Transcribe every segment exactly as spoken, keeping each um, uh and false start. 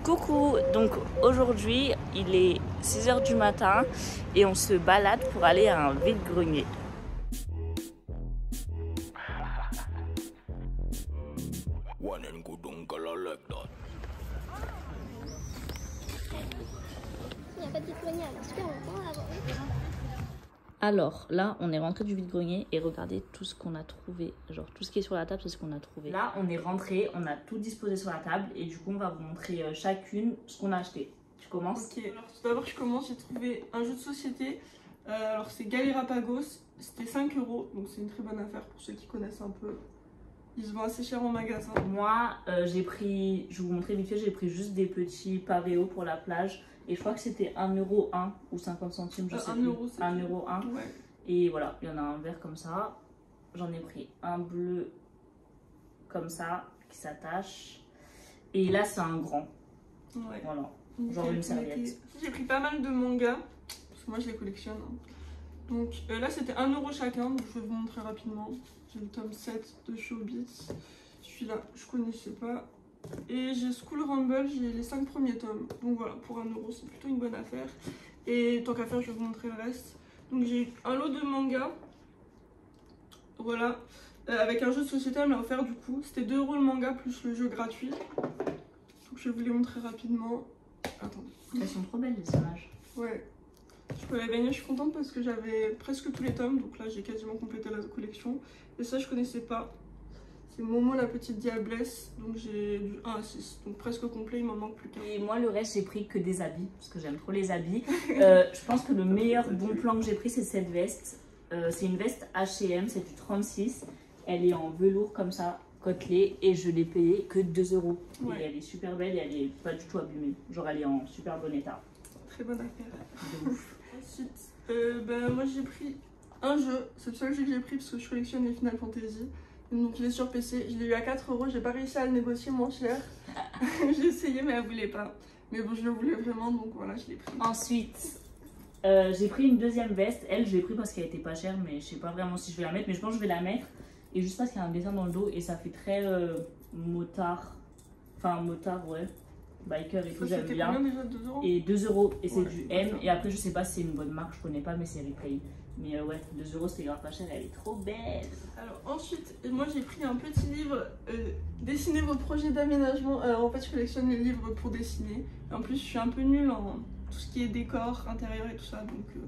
Coucou, donc aujourd'hui il est six heures du matin et on se balade pour aller à un vide-grenier. Alors là, on est rentré du vide-grenier et regardez tout ce qu'on a trouvé. Genre tout ce qui est sur la table, c'est ce qu'on a trouvé. Là, on est rentré, on a tout disposé sur la table et du coup, on va vous montrer euh, chacune ce qu'on a acheté. Tu commences? Ok, alors tout d'abord, je commence. J'ai trouvé un jeu de société. Euh, alors, c'est Galerapagos. C'était cinq euros, donc c'est une très bonne affaire pour ceux qui connaissent un peu. Ils se vendent assez cher en magasin. Moi, euh, j'ai pris, je vais vous montrer vite fait, j'ai pris juste des petits paréos pour la plage. Et je crois que c'était un euro un ou cinquante centimes, je euh, sais un plus. euro, un euro un. Ouais. Et voilà, il y en a un vert comme ça. J'en ai pris un bleu comme ça, qui s'attache. Et là, c'est un grand. Ouais. Voilà, Donc, genre une serviette. J'ai pris pas mal de mangas, parce que moi je les collectionne. Hein. Donc euh, là, c'était un euro chacun, donc je vais vous montrer rapidement. J'ai le tome sept de Showbiz. Celui-là, je connaissais pas. Et j'ai School Rumble, j'ai les cinq premiers tomes. Donc voilà, pour un euro, c'est plutôt une bonne affaire. Et tant qu'à faire, je vais vous montrer le reste. Donc j'ai un lot de mangas. Voilà. Euh, avec un jeu de société, elle me l'a offert du coup. C'était deux euros le manga plus le jeu gratuit. Donc je vais vous les montrer rapidement. Attendez. Elles sont trop belles les images. Ouais. Je peux les gagner, je suis contente parce que j'avais presque tous les tomes. Donc là, j'ai quasiment complété la collection. Et ça, je connaissais pas. C'est Momo la petite diablesse, donc j'ai du un à six, donc presque complet, il m'en manque plus qu'un. Et moi le reste j'ai pris que des habits, parce que j'aime trop les habits. euh, je pense que le meilleur bon plan que j'ai pris c'est cette veste. Euh, c'est une veste H et M, c'est du trente-six. Elle est en velours comme ça, côtelée, et je l'ai payée que deux euros. Ouais. Et elle est super belle et elle est pas du tout abîmée. Genre elle est en super bon état. Très bonne affaire. De ouf. Ensuite, euh, ben, moi j'ai pris un jeu, c'est le seul jeu que j'ai pris parce que je collectionne les Final Fantasy. Donc il est sur P C, je l'ai eu à quatre euros, j'ai pas réussi à le négocier moins cher. J'ai essayé mais elle voulait pas. Mais bon, je le voulais vraiment, donc voilà, je l'ai pris. Ensuite, euh, j'ai pris une deuxième veste. Elle, je l'ai pris parce qu'elle était pas chère, mais je sais pas vraiment si je vais la mettre. Mais je pense que je vais la mettre. Et juste parce qu'il y a un dessin dans le dos et ça fait très euh, motard. Enfin, motard, ouais. Biker et tout, j'aime bien. Combien déjà, deux euros? Et deux euros, et c'est ouais, du M. Et après, je sais pas si c'est une bonne marque, je connais pas, mais c'est Replay. Mais euh, ouais, deux euros, c'était grave pas cher, elle est trop belle. Alors ensuite, moi j'ai pris un petit livre, euh, Dessinez vos projets d'aménagement. Alors en fait, je collectionne les livres pour dessiner. Et en plus, je suis un peu nulle en tout ce qui est décor, intérieur et tout ça. Donc euh,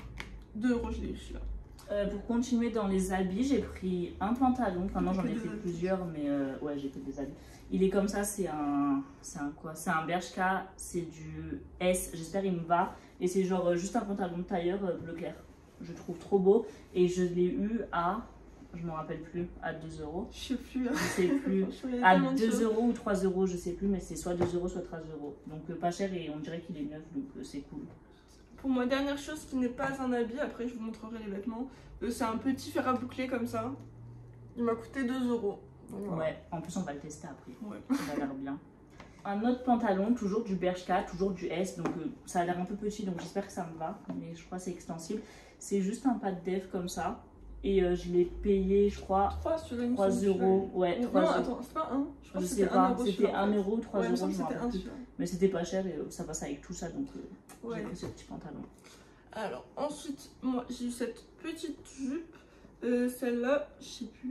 deux euros, je l'ai eu celui-là. Euh, pour continuer dans les habits, j'ai pris un pantalon. Enfin non, j'en ai fait habits. plusieurs, mais euh, ouais, j'ai fait des habits. Il est comme ça, c'est un... C'est un quoi? C'est un Bershka, c'est du S, j'espère il me va. Et c'est genre euh, juste un pantalon de tailleur euh, bleu clair. Je trouve trop beau. Et je l'ai eu à... Je me rappelle plus, à deux euros. Je sais plus. Hein. Je sais plus. À deux euros ou trois euros, je sais plus, mais c'est soit deux euros, soit trois euros. Donc euh, pas cher et on dirait qu'il est neuf, donc euh, c'est cool. Pour moi, dernière chose qui n'est pas un habit, après je vous montrerai les vêtements, euh, c'est un petit fer à boucler comme ça. Il m'a coûté deux euros. Donc, voilà. Ouais, en plus on va le tester après. Ouais. Ça a l'air bien. Un autre pantalon, toujours du Bershka, toujours du S, donc euh, ça a l'air un peu petit, donc j'espère que ça me va, mais je crois que c'est extensible. C'est juste un pas de dev comme ça, et euh, je l'ai payé, je crois, trois euros. Ouais, trois euros. Non, attends, c'est pas un. Je, crois je que sais pas, c'était un euro ou trois ouais, euros, je me c'était rappelle un plus. Mais c'était pas cher et euh, ça passe avec tout ça, donc euh, ouais. j'ai pris ce petit pantalon. Alors, ensuite, moi j'ai eu cette petite jupe, euh, celle-là, je sais plus.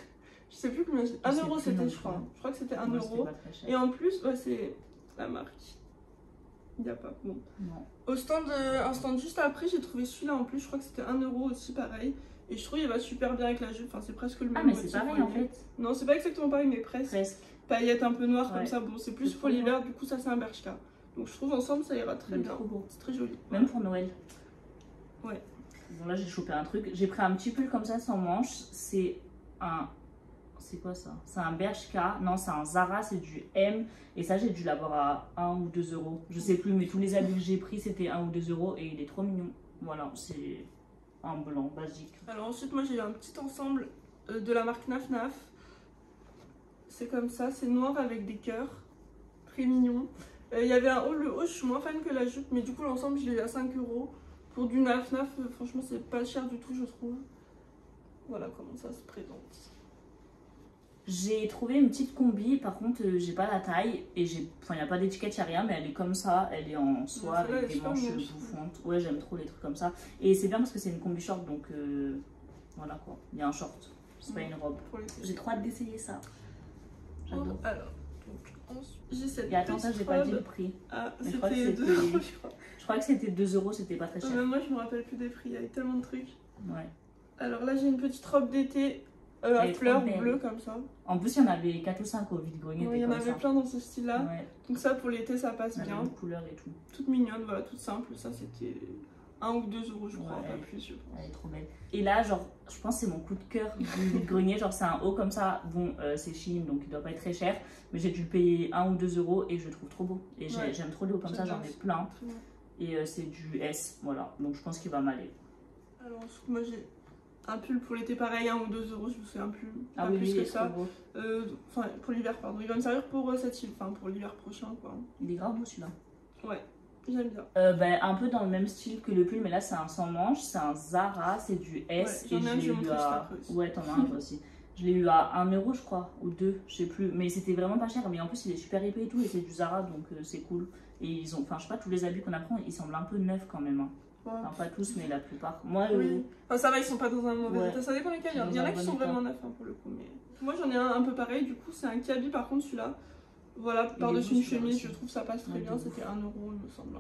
Je sais plus combien c'était. un euro c'était, je crois. Je crois que c'était un euro. Et en plus, ouais, c'est la marque. Il n'y a pas. Bon. Non. Au stand, euh, un stand juste après, j'ai trouvé celui-là en plus. Je crois que c'était un euro aussi, pareil. Et je trouve qu'il va super bien avec la jupe. Enfin, c'est presque le même. Ah, mais c'est pareil en fait. Non, c'est pas exactement pareil, mais presque. Presque. Paillettes un peu noires ouais. comme ça. Bon, c'est plus pour l'hiver. Du coup, ça, c'est un Bershka. Donc, je trouve ensemble, ça ira très bien. Trop beau. C'est très joli. Même ouais. pour Noël. Ouais. Bon, là, j'ai chopé un truc. J'ai pris un petit pull comme ça sans manches. C'est un. C'est quoi ça? C'est un Bershka, non c'est un Zara, c'est du M et ça j'ai dû l'avoir à un ou deux euros, je sais plus, mais tous les habits que j'ai pris c'était un ou deux euros et il est trop mignon. Voilà, c'est un blanc basique. Alors ensuite moi j'ai eu un petit ensemble de la marque Naf Naf. C'est comme ça, c'est noir avec des cœurs, très mignon. Il euh, y avait un haut, le haut je suis moins fan que la jupe, mais du coup l'ensemble je l'ai eu à cinq euros. Pour du Naf Naf, franchement c'est pas cher du tout je trouve. Voilà comment ça se présente. J'ai trouvé une petite combi, par contre euh, j'ai pas la taille et j'ai, enfin il n'y a pas d'étiquette, il n'y a rien, mais elle est comme ça, elle est en soie Ouais, avec des manches bouffantes. Ouais, j'aime trop les trucs comme ça. Et c'est bien parce que c'est une combi short, donc euh, voilà quoi, il y a un short, c'est ouais, pas une robe. J'ai trop hâte d'essayer ça. J'adore. Alors, donc j'ai cette et attends, ça j'ai pas dit le prix. Ah, c'était deux euros je crois. Je crois que c'était deux euros, c'était pas très cher. Même moi je me rappelle plus des prix, il y avait tellement de trucs. Ouais. Alors là j'ai une petite robe d'été. Euh, à fleurs bleues comme ça. En plus, il y en avait quatre ou cinq au vide-grenier. Ouais, il y en avait ça. plein dans ce style-là. Ouais. Donc, ça pour l'été, ça passe bien. Une couleur et tout. Toute mignonne, voilà, toute simple. Ça, c'était un ou deux euros, je crois, ouais, pas plus. Je pense. Elle est trop belle. Et là, genre, je pense que c'est mon coup de cœur du vide-grenier. Genre, c'est un haut comme ça. Bon, euh, c'est Shein, donc il doit pas être très cher. Mais j'ai dû le payer un ou deux euros et je le trouve trop beau. Et ouais. j'aime trop les hauts comme ça, j'en ai plein. Et euh, c'est du S, voilà. Donc, je pense qu'il va m'aller. Alors, moi, j'ai un pull pour l'été pareil, un ou deux euros, je me souviens plus. Ah pas oui, plus oui, que ça. Euh, enfin, pour l'hiver, pardon. Il va me servir pour euh, cette île, enfin pour l'hiver prochain, quoi. Il est grave beau celui-là. Ouais, j'aime bien. Euh, ben, un peu dans le même style que le pull, mais là c'est un sans manche, c'est un Zara, c'est du S. Ouais, et je l'ai eu à... Ouais, t'en as un toi aussi. Je l'ai eu à un euro, je crois, ou deux, je sais plus. Mais c'était vraiment pas cher, mais en plus il est super épais et tout, et c'est du Zara, donc euh, c'est cool. Et ils ont, enfin, je sais pas, tous les habits qu'on apprend, ils semblent un peu neufs quand même. Hein. Ouais. Enfin, pas tous, mais la plupart. Moi, oui. euh... enfin, ça va, ils sont pas dans un mauvais ouais. état. Ça dépend lesquels. Il y en a qui sont état. vraiment neufs hein, pour le coup. Mais moi, j'en ai un un peu pareil. Du coup, c'est un cabi par contre, celui-là. Voilà, par-dessus une chemise, je trouve ça passe très ouais, bien. C'était un euro, il me semble.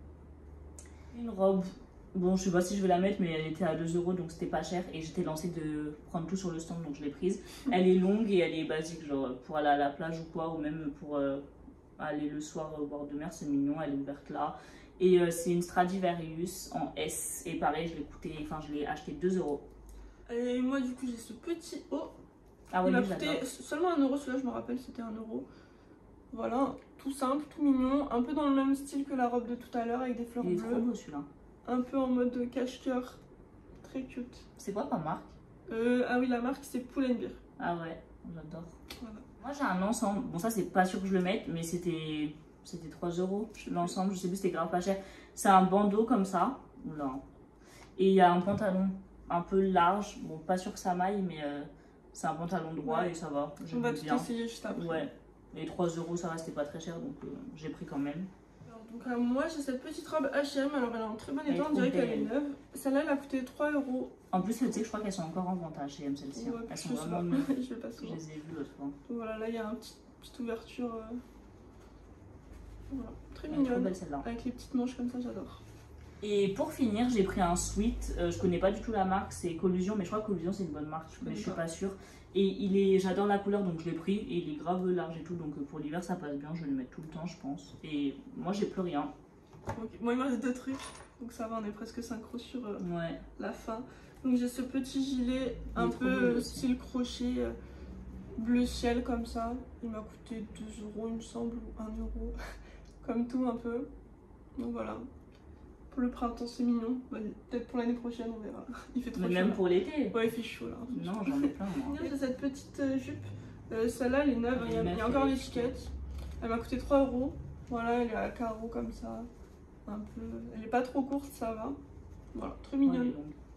Une robe. Bon, je sais pas si je vais la mettre, mais elle était à deux euros, donc c'était pas cher. Et j'étais lancée de prendre tout sur le stand, donc je l'ai prise. Elle est longue et elle est basique, genre pour aller à la plage ou quoi, ou même pour euh, aller le soir au bord de mer. C'est mignon, elle est ouverte là. Et euh, c'est une Stradivarius en S. Et pareil, je l'ai coûté, enfin je l'ai acheté deux euros. Et moi du coup j'ai ce petit haut. Ah oui, il m'a coûté seulement un euro, celui-là je me rappelle c'était un euro. Voilà, tout simple, tout mignon, un peu dans le même style que la robe de tout à l'heure avec des fleurs bleues. Il est trop beau celui-là. Un peu en mode cache-cœur, très cute. C'est quoi ta marque? euh, Ah oui, la marque c'est Pull&Bear. Ah ouais, j'adore. Voilà. Moi j'ai un ensemble, bon ça c'est pas sûr que je le mette, mais c'était... C'était trois euros l'ensemble, je sais plus, c'était grave pas cher. C'est un bandeau comme ça. Oula. Et il y a un pantalon un peu large. Bon, pas sûr que ça maille, mais euh, c'est un pantalon droit ouais. et ça va. On va tout essayer juste après. Ouais. Et trois euros, ça restait pas très cher, donc euh, j'ai pris quand même. Alors, donc euh, moi j'ai cette petite robe H et M, alors elle est en très bon état, on dirait qu'elle est neuve. Celle-là elle a coûté trois euros. En plus, tu sais, je crois qu'elles sont encore en vente à H et M celles-ci. Ouais, elles sont vraiment neuves. Je, vais pas je les ai vues l'autre fois. Voilà, là il y a une petite, petite ouverture. Euh... Voilà, très elle mignonne, trop belle celle-là. Avec les petites manches comme ça, j'adore. Et pour finir, j'ai pris un sweat, euh, je connais pas du tout la marque, c'est Collusion, mais je crois que Collusion c'est une bonne marque, mais je suis pas sûre. Et il est, j'adore la couleur donc je l'ai pris, et il est grave large et tout, donc pour l'hiver ça passe bien, je vais le mettre tout le temps je pense. Et moi j'ai plus rien. Okay. Moi il me reste deux trucs, donc ça va, on est presque synchro sur euh, ouais. la fin. Donc j'ai ce petit gilet un peu style crochet, euh, bleu ciel comme ça. Il m'a coûté deux euros il me semble, ou un euro, comme tout un peu. Donc voilà. Pour le printemps c'est mignon, bah, peut-être pour l'année prochaine on verra. Il fait trop mais chaud. Même là. pour l'été. Ouais il fait chaud là. Non j'en ai plein moi. J'ai cette petite euh, jupe, euh, celle-là elle est neuve, il y a, il y a encore l'étiquette. Elle m'a coûté trois euros. Voilà, elle est à carreaux comme ça. Un peu... Elle est pas trop courte, ça va. Voilà, très mignonne.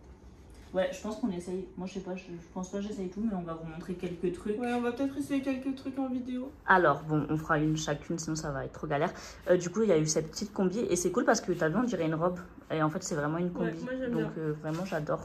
Ouais, je pense qu'on essaye. Moi, je sais pas, je, je pense pas que j'essaye tout, mais on va vous montrer quelques trucs. Ouais, on va peut-être essayer quelques trucs en vidéo. Alors, bon, on fera une chacune, sinon ça va être trop galère. Euh, du coup, il y a eu cette petite combi et c'est cool parce que t'as vu, on dirait une robe. Et en fait, c'est vraiment une combi. Ouais, moi, j'aime donc, bien. Euh, vraiment, j'adore.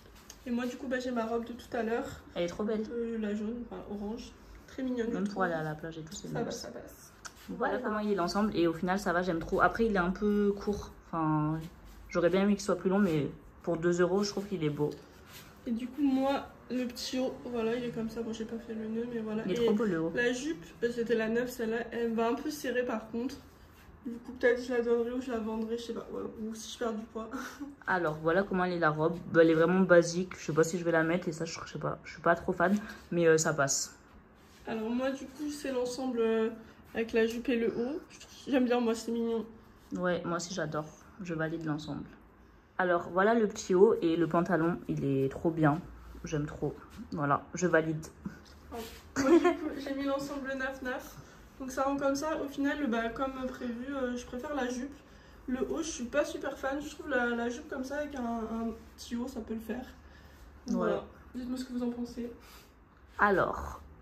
Et moi, du coup, bah, j'ai ma robe de tout à l'heure. Elle est trop belle. Euh, la jaune, enfin orange. Très mignonne. Même pour aller à la plage et tout, c'est ça va, ça passe. Voilà, voilà comment il est l'ensemble. Et au final, ça va, j'aime trop. Après, il est un peu court. Enfin, j'aurais bien aimé qu'il soit plus long, mais pour deux euros, je trouve qu'il est beau. Et du coup, moi, le petit haut, voilà, il est comme ça. Bon, j'ai pas fait le nœud, mais voilà. Il est et trop beau le haut. La jupe, c'était la neuve, celle-là, elle va un peu serrer par contre. Du coup, peut-être je la donnerai ou je la vendrai, je sais pas. Ouais, ou si je perds du poids. Alors, voilà comment elle est la robe. Bah, elle est vraiment basique. Je sais pas si je vais la mettre et ça, je sais pas. Je suis pas trop fan, mais euh, ça passe. Alors, moi, du coup, c'est l'ensemble euh, avec la jupe et le haut. J'aime bien, moi, c'est mignon. Ouais, moi aussi, j'adore. Je valide l'ensemble. Alors voilà le petit haut et le pantalon, il est trop bien, j'aime trop, voilà, je valide. Oh. Moi du coup j'ai mis l'ensemble neuf neuf, donc ça rend comme ça, au final bah, comme prévu, euh, je préfère la jupe. Le haut je suis pas super fan, je trouve la, la jupe comme ça avec un, un petit haut ça peut le faire. Donc, ouais. Voilà, dites-moi ce que vous en pensez. Alors,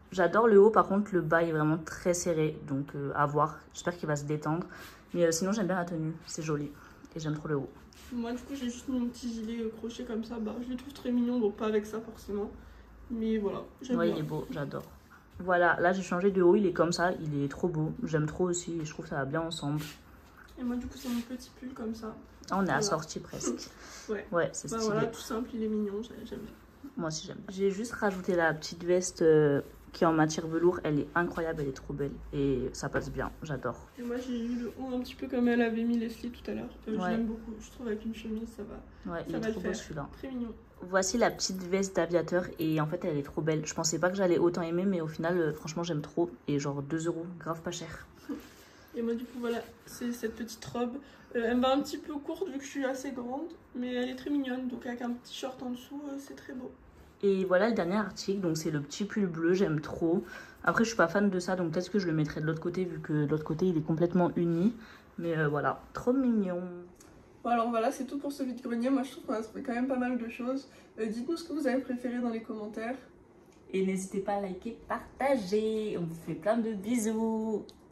J'adore le haut, par contre le bas est vraiment très serré, donc euh, à voir. J'espère qu'il va se détendre. Mais euh, sinon j'aime bien la tenue, c'est joli. Et j'aime trop le haut. Moi du coup j'ai juste mon petit gilet euh, crochet comme ça, bah je le trouve très mignon, donc pas avec ça forcément. Mais voilà, j'aime Ouais, bien. il est beau, j'adore. Voilà, là j'ai changé de haut, il est comme ça, il est trop beau. J'aime trop aussi et je trouve que ça va bien ensemble. Et moi du coup c'est mon petit pull comme ça. Ah, on est voilà. Assorti presque. Ouais, ouais c'est bah, stylé. voilà, tout simple, il est mignon, j'aime bien. Moi aussi j'aime. J'ai juste rajouté la petite veste euh, qui est en matière velours. Elle est incroyable, elle est trop belle. Et ça passe bien, j'adore. Et moi j'ai eu le haut un petit peu comme elle avait mis Leslie tout à l'heure. Euh, ouais. Je l'aime beaucoup, je trouve avec une chemise ça va. Ouais, ça il va est trop le beau faire. celui-là. Très mignon. Voici la petite veste d'aviateur et en fait elle est trop belle. Je pensais pas que j'allais autant aimer mais au final euh, franchement j'aime trop. Et genre deux euros, grave pas cher. Et moi du coup voilà, c'est cette petite robe. Euh, elle me va un petit peu courte vu que je suis assez grande, mais elle est très mignonne, donc avec un petit short en dessous, euh, c'est très beau. Et voilà le dernier article, donc c'est le petit pull bleu, j'aime trop. Après je suis pas fan de ça, donc peut-être que je le mettrai de l'autre côté vu que de l'autre côté il est complètement uni. Mais euh, voilà, trop mignon. Bon alors voilà, c'est tout pour ce vide-grenier. Moi je trouve qu'on a trouvé quand même pas mal de choses. Euh, Dites-nous ce que vous avez préféré dans les commentaires. Et n'hésitez pas à liker, partager. On vous fait plein de bisous.